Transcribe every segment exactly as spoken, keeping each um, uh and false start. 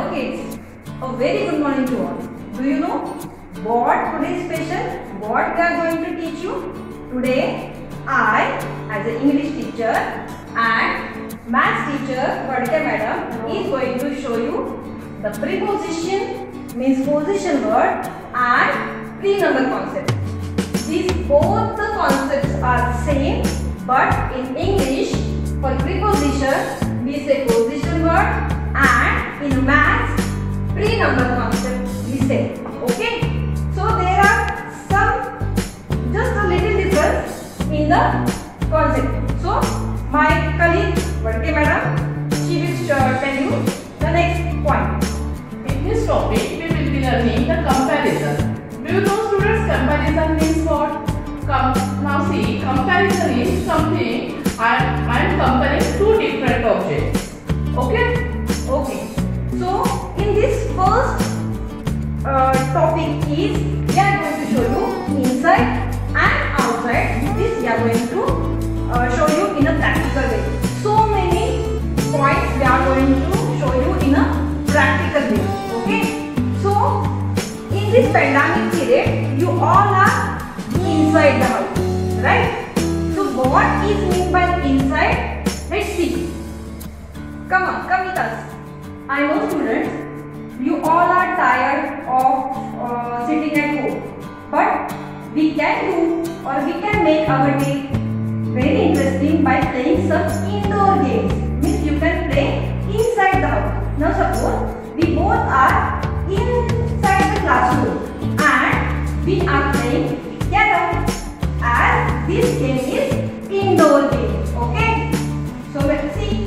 Hello kids, a very good morning to all. Do you know what today is special? What we are going to teach you? Today I, as an English teacher and maths teacher Vadke madam, is going to show you the preposition means position word and pre-number concept. These both the concepts are same, but in English for preposition we say position word and in maths pre-number concept we say. Okay, so there are some just a little difference in the concept. So my colleague Vadke madam, she will tell you the next point. In this topic we will be learning the comparison. Do you know students, comparison means what? Com now see, comparison is something I am, I am comparing two different objects. Okay? Okay. So in this first uh, topic is we are going to show you inside and outside. This we are going to uh, show you in a practical way. So many points we are going to show you in a practical way. Okay. So in this pandemic period, you all are inside the house, right? So what is meant by inside? Let's see. Come on, come with us. I know students, you all are tired of uh, sitting at home, but we can do or we can make our day very interesting by playing some indoor games. Means you can play inside the house. Now suppose we both are inside the classroom and we are playing together, as this game is indoor game. Okay, so let's see.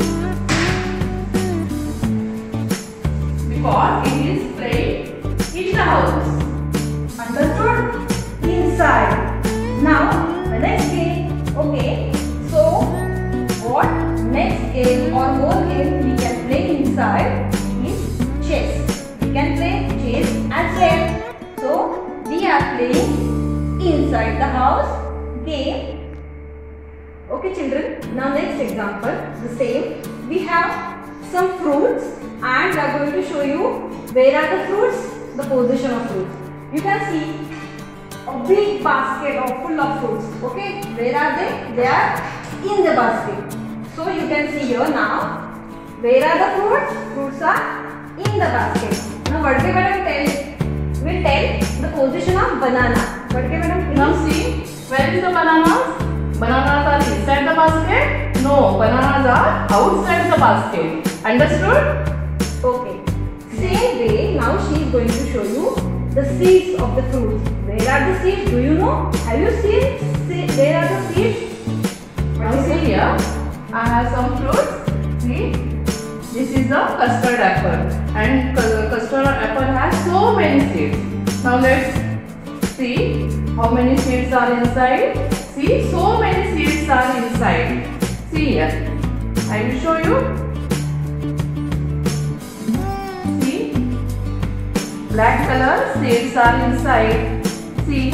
Because it is playing in the house. Understood? Inside. Now the next game. Okay, so what next game or more game we can play inside is chess. We can play chess as well. So we are playing inside the house game. Okay children, now next example, the same. We have some fruits and we are going to show you where are the fruits, the position of fruits. You can see a big basket of full of fruits. Okay, where are they? They are in the basket. So you can see here now, where are the fruits? Fruits are in the basket. Now Vadke madam tell, will tell the position of banana. Vadke madam, please. Now see, where is the bananas? Bananas are inside the basket? No, bananas are outside the basket. Understood? Okay. Same way, now she is going to show you the seeds of the fruits. Where are the seeds? Do you know? Have you seen? See, where are the seeds? Now see here, I have some fruits. See, this is a custard apple, and custard apple has so many seeds. Now let's see how many seeds are inside. See, so many seeds are inside. See here, I will show you. See, black color seeds are inside. See,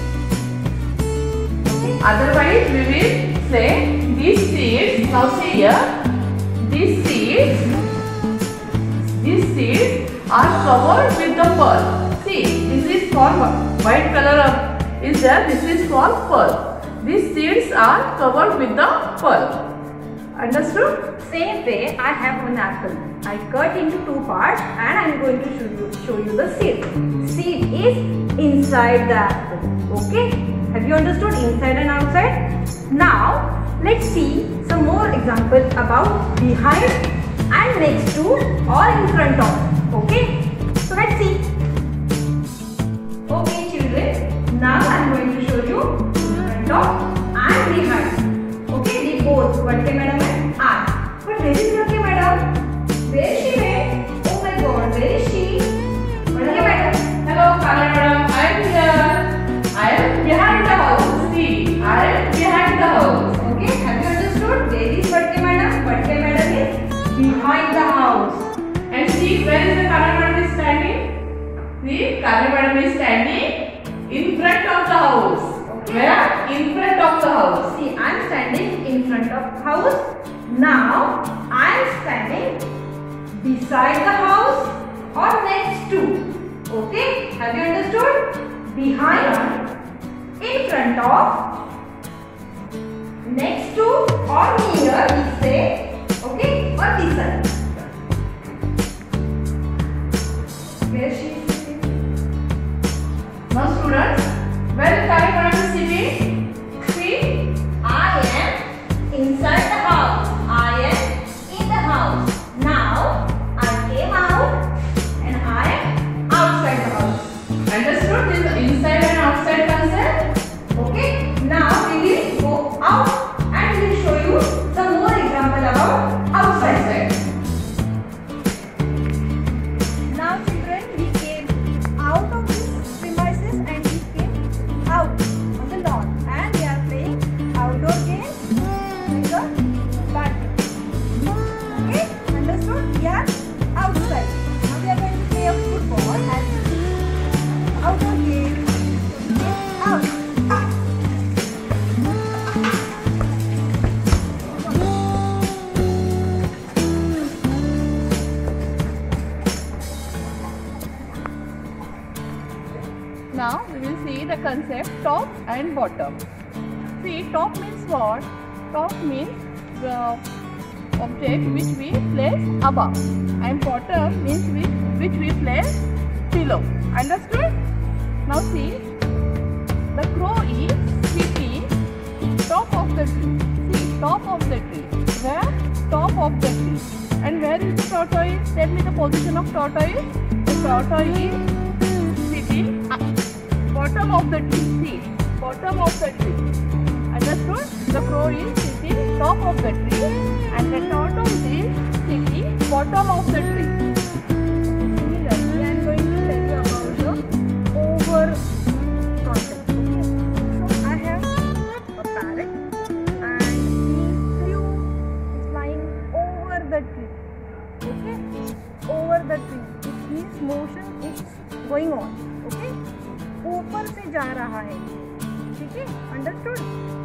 otherwise we will say these seeds. Now see here, these seeds, these seeds are covered with the pearl. See, this is for white color of is there. This is for pearl. These seeds are covered with the pearl. Understood? Same way, I have one apple. I cut into two parts and I am going to show you, show you the seed. Seed is inside the apple. Okay? Have you understood inside and outside? Now, let's see some more examples about behind and next to or in front of. Okay? So let's see. Okay children, now I am going to show you in front of and behind. Okay, they both, Vadke madam and I. But where is Vadke madam? Where is she went? Oh my god, where is she? Vadke madam. Hello, Kanya madam. I am here. I am behind the house. See, I am behind the house. Okay, have you understood? Where is Vadke madam? Vadke madam is behind the house. And see, where is the Kanya madam is standing? See, Kanya madam is standing in front of the house. Okay. Where? In front of the house. See, I am standing in front of house. Now, I am standing beside the house or next to. Okay, have you understood? Behind, in front of, next to or near we say. Okay, or beside. Where she is sitting? Now students, where is Radhika ma'am sitting? See, I am inside the house. I am in the house. Now I came out and I am outside the house. understood this inside and outside concept? Okay. Now we will go out and we will show you some more example about outside side. Now children, we came out of these premises and we came out on the lawn and we are playing outdoor games like a badminton. Okay, understood? We are outside. Now we are going to play a football and outdoor games. Out. Now we will see the concept top and bottom. See, top means what? Top means the object which we place above, and bottom means which, which we place below. Understood? Now see, the crow is sitting top of the tree. See, top of the tree. Where? Top of the tree. And where is the tortoise? Tell me the position of tortoise. The tortoise is sitting uh, bottom of the tree. See, bottom of the tree. Understood? The crow is sitting top of the tree and the tortoise is sitting bottom of the tree. Similarly, I am going to tell you about the over concept. Okay? So I have a parrot and he flew, is flying over the tree. Okay? Over the tree. It means motion is going on. Okay? ऊपर से जा रहा है. ठीक है? Understood?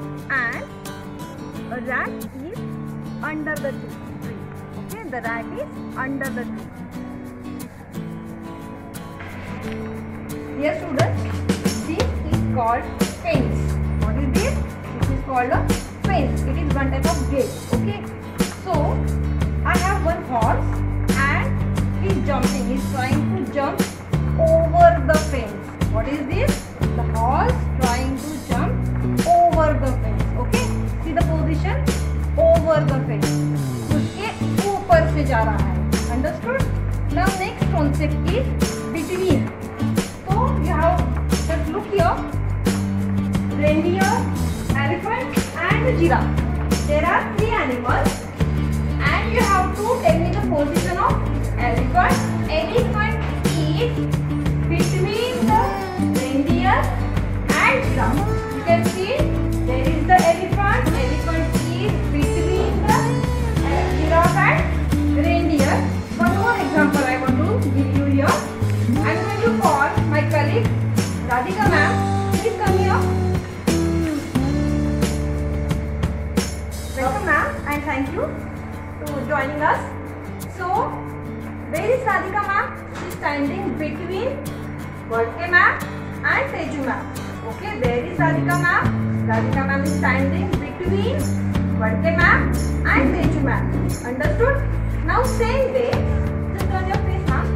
And a rat is under the tree. Okay? The rat is under the tree. Dear students, this is called fence. What is this? This is called a fence. It is one type of gate. Okay? So, I have one horse and he is jumping. He is trying to jump over the fence. What is this? The horse trying to jump over the fence. Okay? See the position? Over the fence. उसके ऊपर से जा रहा है. Understood? Now next concept is between. So you have just look here. Reindeer, elephant and giraffe. There are three animals and you have to tell me the position of elephant. Elephant is between the reindeer and giraffe. You can see there is the elephant. Elephant is between the uh, giraffe and reindeer. One more example I want to give you here. I am going to call my colleague Radhika ma'am. Please come here. Welcome ma'am and thank you for joining us. So, where is Radhika ma'am? She is standing between Vadke ma'am and Teju ma'am. Okay, where is Radhika ma'am? Radhika ma'am is standing between Vadke ma'am and Teju ma'am. Understood? Now same way, just turn your face ma'am.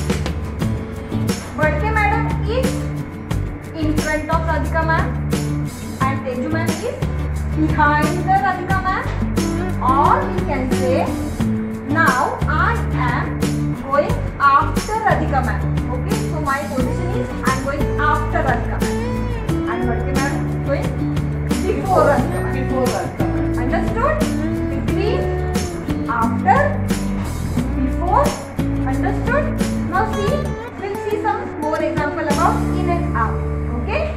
Vadke madam is in front of Radhika ma'am and Teju ma'am is behind the Radhika ma'am. Or we can say, now I am going after Radhika ma'am. Okay, so my position is I am going after Radhika ma'am. And Vadke ma'am is going before Radhika ma'am. Before Radhika ma'am. Understood? Between, after, before. Understood? Now see, we'll see some more example about in and out. Okay?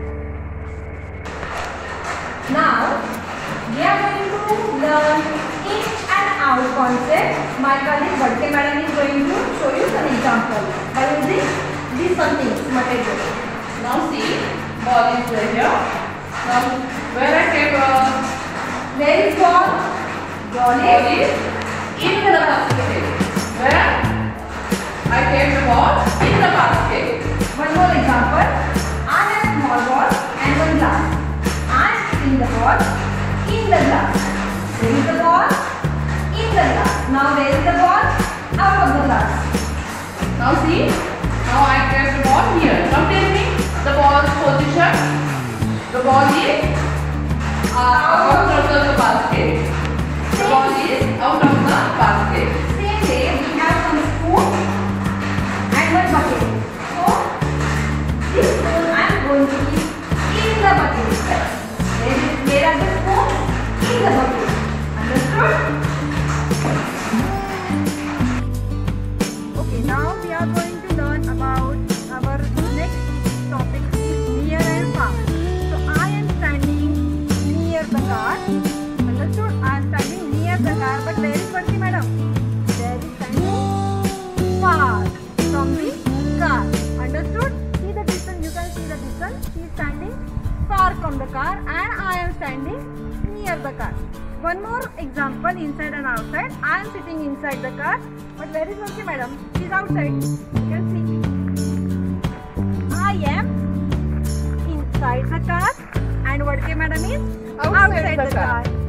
Now, we are going to learn in and out concept. My colleague Vadke madam is going to show you some example by using these something material. Now see, ball is here. Now where I take uh, Where is ball? Ball ball is is in the basket. Where? I kept the ball in the basket. One more example. I have a small ball and one glass. I am putting the ball in the glass. Where is the ball? In the glass. Now where is the ball? Out of the glass. Now see. Now I kept the ball here. Now tell me the ball's position. The ball is uh, out of the basket. The ball is out of the basket. Same way we have some spoon and one bucket. So this spoon I am going to keep in the bucket. Where is where are the spoon? In the bucket. Understood? Okay, now we are going to learn about our next topic is near and far. So I am standing near the car. Understood? I am standing near the car, but where is Vanti madam? There is standing far from the car. Understood? See the distance, you can see the distance. She is standing far from the car and I am standing near the car. One more example, inside and outside. I am sitting inside the car, but where is Vanti madam? She is outside. You can see. I am inside the car and Vadke madam is outside, outside the, the car. car.